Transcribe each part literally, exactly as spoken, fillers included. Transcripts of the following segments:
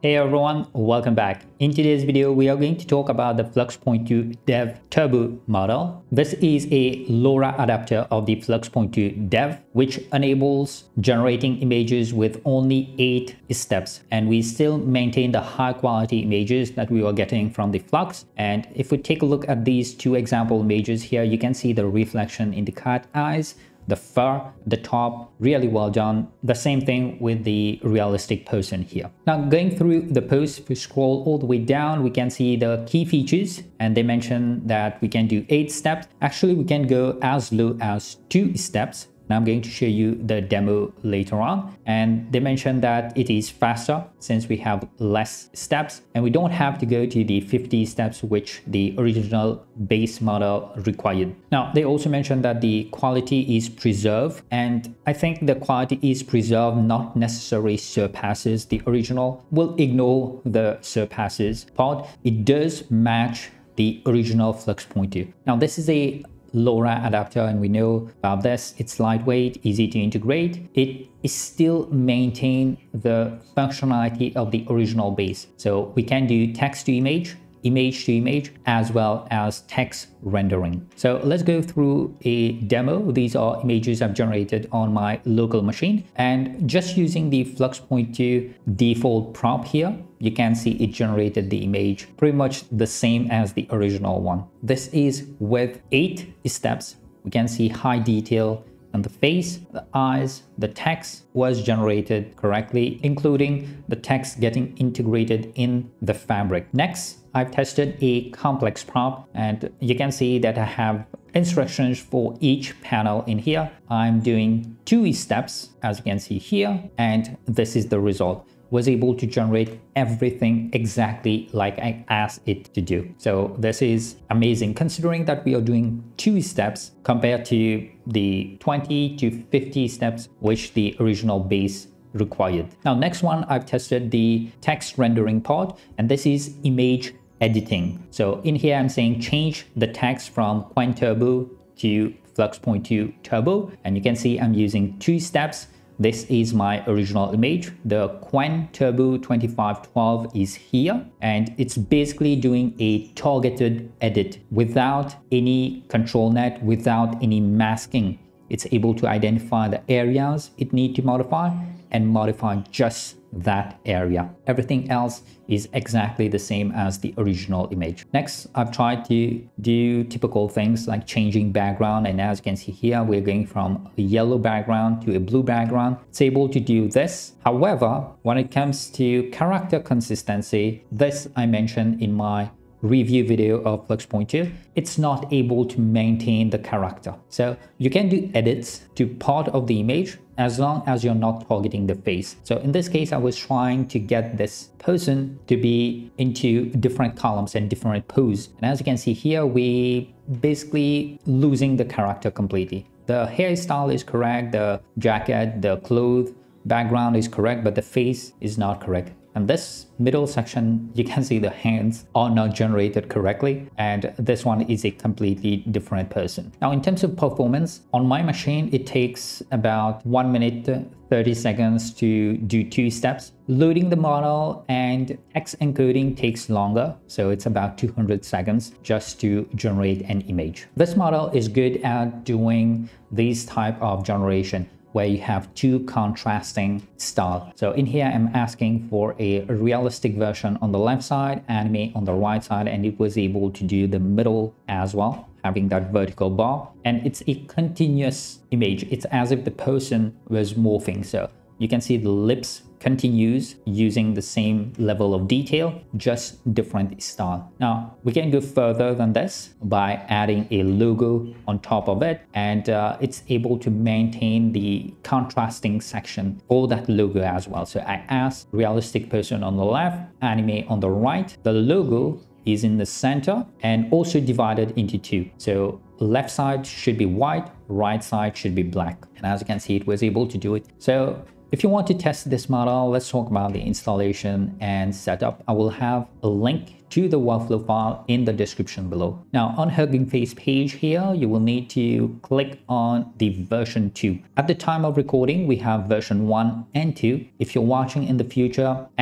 Hey everyone, welcome back. In today's video, we are going to talk about the Flux point two Dev Turbo model. This is a LoRa adapter of the Flux point two Dev, which enables generating images with only eight steps. And we still maintain the high quality images that we were getting from the Flux. And if we take a look at these two example images here, you can see the reflection in the cat eyes, the fur, the top, really well done. The same thing with the realistic person here. Now going through the post, if we scroll all the way down, we can see the key features, and they mention that we can do eight steps. Actually, we can go as low as two steps. And I'm going to show you the demo later on. And they mentioned that it is faster since we have less steps and we don't have to go to the fifty steps which the original base model required. Now, they also mentioned that the quality is preserved, and I think the quality is preserved, not necessarily surpasses the original. We'll ignore the surpasses part. It does match the original Flux point two. Now, this is a LoRa adapter, and we know about this. It's lightweight, easy to integrate. It is still maintain the functionality of the original base. So we can do text to image, image to image, as well as text rendering. So let's go through a demo. These are images I've generated on my local machine, and just using the Flux point two default prompt here, you can see it generated the image pretty much the same as the original one. This is with eight steps. We can see high detail on the face, the eyes, the text was generated correctly, including the text getting integrated in the fabric. Next, I've tested a complex prompt, and you can see that I have instructions for each panel in here. I'm doing two steps, as you can see here, and this is the result. Was able to generate everything exactly like I asked it to do. So this is amazing considering that we are doing two steps compared to the twenty to fifty steps which the original base required. Now, next one, I've tested the text rendering part, and this is image editing. So in here, I'm saying change the text from Qwen Turbo to Flux point two Turbo, and you can see I'm using two steps. This is my original image. The Qwen Turbo twenty-five twelve is here, and it's basically doing a targeted edit without any control net, without any masking. It's able to identify the areas it needs to modify and modify just that area. Everything else is exactly the same as the original image. Next, I've tried to do typical things like changing background, and as you can see here, we're going from a yellow background to a blue background. It's able to do this. However, when it comes to character consistency, this I mentioned in my review video of Flux point two, it's not able to maintain the character. So you can do edits to part of the image as long as you're not targeting the face. So in this case, I was trying to get this person to be into different columns and different pose. And as you can see here, we basically losing the character completely. The hairstyle is correct, the jacket, the clothes, background is correct, but the face is not correct. And this middle section, you can see the hands are not generated correctly, and this one is a completely different person. Now, in terms of performance, on my machine, it takes about one minute, thirty seconds to do two steps. Loading the model and text encoding takes longer, so it's about two hundred seconds just to generate an image. This model is good at doing these type of generation where you have two contrasting styles. So in here, I'm asking for a realistic version on the left side, anime on the right side, and it was able to do the middle as well, having that vertical bar. And it's a continuous image. It's as if the person was morphing. So you can see the lips continues using the same level of detail, just different style. Now, we can go further than this by adding a logo on top of it, and uh, it's able to maintain the contrasting section for that logo as well. So I asked realistic person on the left, anime on the right. The logo is in the center and also divided into two. So left side should be white, right side should be black. And as you can see, it was able to do it. So if you want to test this model, let's talk about the installation and setup. I will have a link to the workflow file in the description below. Now, on Hugging Face page here, you will need to click on the version two. At the time of recording, we have version one and two. If you're watching in the future and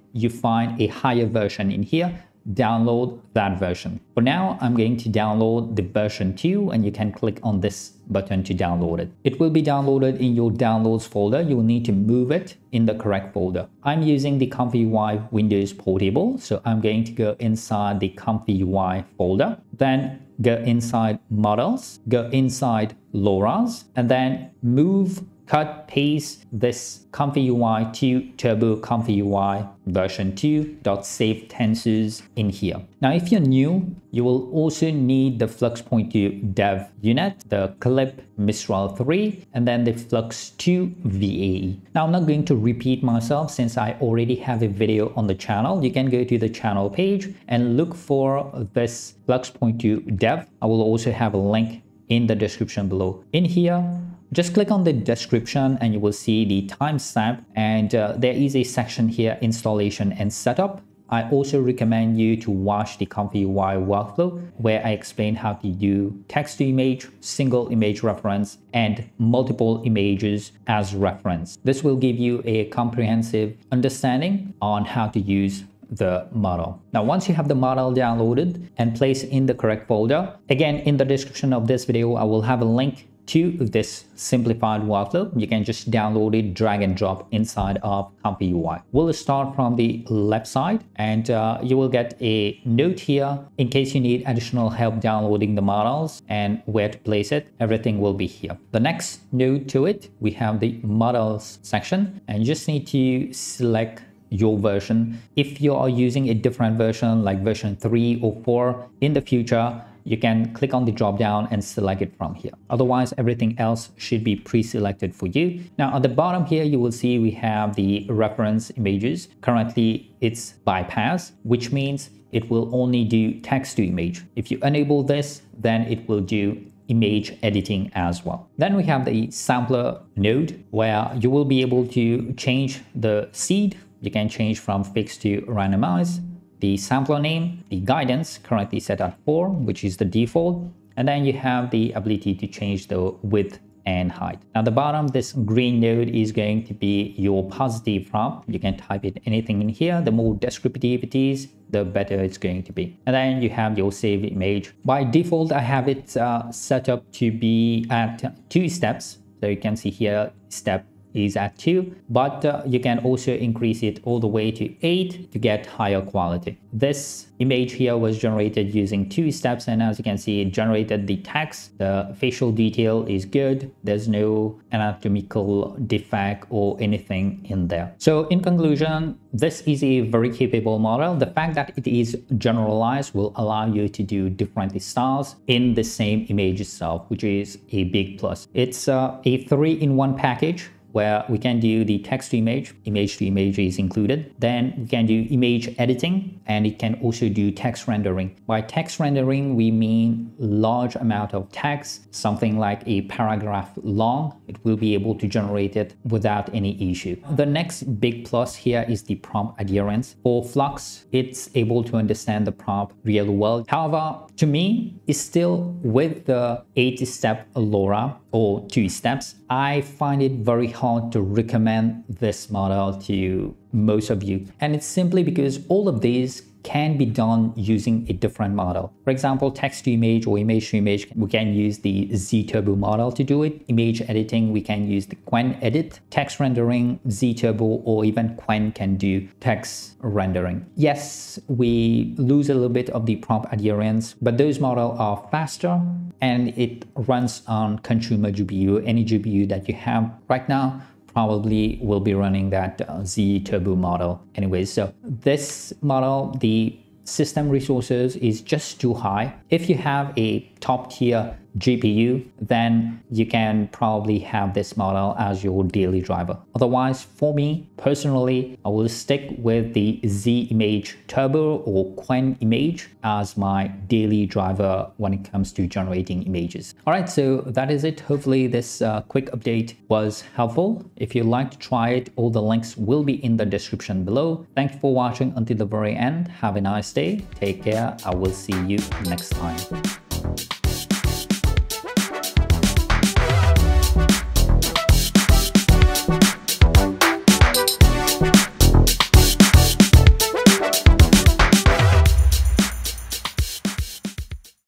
you find a higher version in here, download that version. For now, I'm going to download the version two, and you can click on this button to download it. It will be downloaded in your downloads folder. You will need to move it in the correct folder. I'm using the ComfyUI Windows Portable, so I'm going to go inside the ComfyUI folder, then go inside Models, go inside LoRa's, and then move cut, paste this ComfyUI two Turbo ComfyUI version two dot save tensors in here. Now, if you're new, you will also need the Flux point two Dev unit, the clip Mistral three, and then the Flux two V A E. Now, I'm not going to repeat myself since I already have a video on the channel. You can go to the channel page and look for this Flux point two Dev. I will also have a link in the description below. In here, just click on the description and you will see the timestamp, and uh, there is a section here, installation and setup. I also recommend you to watch the ComfyUI workflow where I explain how to do text to image, single image reference, and multiple images as reference. This will give you a comprehensive understanding on how to use the model. Now, once you have the model downloaded and placed in the correct folder, again, in the description of this video, I will have a link to this simplified workflow. You can just download it, drag and drop inside of ComfyUI. We'll start from the left side, and uh, you will get a note here in case you need additional help downloading the models and where to place it. Everything will be here. The next note to it, we have the models section, and you just need to select your version. If you are using a different version like version three or four in the future, you can click on the drop down and select it from here. Otherwise, everything else should be pre-selected for you. Now, at the bottom here, you will see we have the reference images. Currently, it's bypass, which means it will only do text to image. If you enable this, then it will do image editing as well. Then we have the sampler node where you will be able to change the seed. You can change from fixed to randomize, the sampler name, the guidance currently set at four, which is the default, and then you have the ability to change the width and height. Now, the bottom, this green node is going to be your positive prompt. You can type it anything in here. The more descriptive it is, the better it's going to be. And then you have your save image. By default, I have it uh, set up to be at two steps. So you can see here, step is at two, but uh, you can also increase it all the way to eight to get higher quality. This image here was generated using two steps, and as you can see, it generated the text. The facial detail is good. There's no anatomical defect or anything in there. So in conclusion, this is a very capable model. The fact that it is generalized will allow you to do different styles in the same image itself, which is a big plus. It's uh, a three-in-one package where we can do the text to image, image to image is included. Then we can do image editing, and it can also do text rendering. By text rendering, we mean large amount of text, something like a paragraph long. It will be able to generate it without any issue. The next big plus here is the prompt adherence. For Flux, it's able to understand the prompt really well. However, to me, it's still with the eight-step LoRa or two steps, I find it very hard to recommend this model to most of you. And it's simply because all of these can be done using a different model. For example, text to image or image to image, we can use the Z Turbo model to do it. Image editing, we can use the Qwen edit. Text rendering, Z Turbo or even Qwen can do text rendering. Yes, we lose a little bit of the prompt adherence, but those models are faster and it runs on consumer G P U. Any G P U that you have right now probably will be running that uh, Z Turbo model anyways. So this model, the system resources is just too high. If you have a top tier G P U, then you can probably have this model as your daily driver. Otherwise, for me personally, I will stick with the Z Image Turbo or Qwen Image as my daily driver when it comes to generating images. All right, so that is it. Hopefully this uh, quick update was helpful. If you'd like to try it, all the links will be in the description below. Thank you for watching until the very end. Have a nice day. Take care. I will see you next time.